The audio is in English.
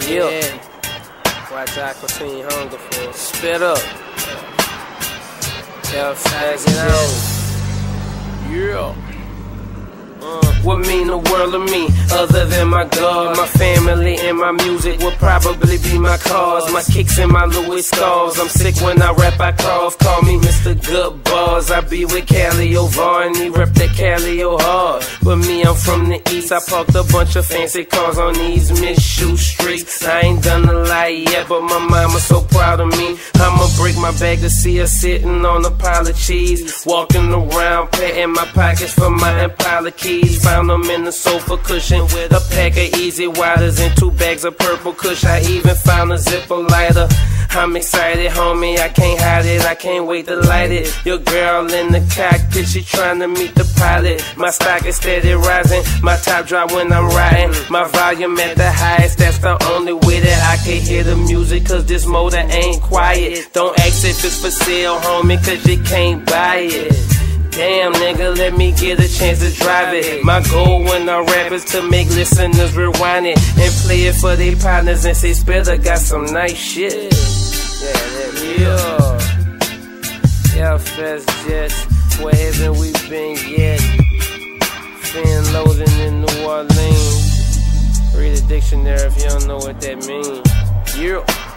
Yeah. Watch I continue hunger for. Spit up. Yeah, fast yeah. What mean the world to me, other than my God? My family and my music will probably be my cause. My kicks and my Louis scars. I'm sick when I rap, I cough. Call me Mr. Good Bars. I be with Calio Varney, rep that Calio hard. But me, I'm from the east. I parked a bunch of fancy cars on these mid-shoe streets. I ain't done a lot yet, but my mama's so proud of me. I'ma break my bag to see her sitting on a pile of cheese. Walking around, patting my pockets for my Impala keys. Found them in the sofa cushion with a pack of Easy Widers and 2 bags of purple kush. I even found a zipper lighter. I'm excited, homie, I can't hide it, I can't wait to light it. Your girl in the cockpit, she trying to meet the pilot. My stock is steady rising, my top drop when I'm riding. My volume at the highest, that's the only way that I can hear the music, cause this motor ain't quiet. Don't ask if it's for sale, homie, cause you can't buy it. Damn, nigga, let me get a chance to drive it. My goal when I rap is to make listeners rewind it and play it for their partners and say, Spitter got some nice shit. Yeah, fast jets, where haven't we been yet? Fin loading in New Orleans. Read the dictionary if you don't know what that means. Yeah.